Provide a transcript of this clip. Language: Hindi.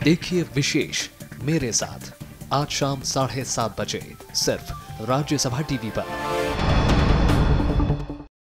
देखिए विशेष मेरे साथ आज शाम 7:30 बजे सिर्फ राज्यसभा टीवी पर।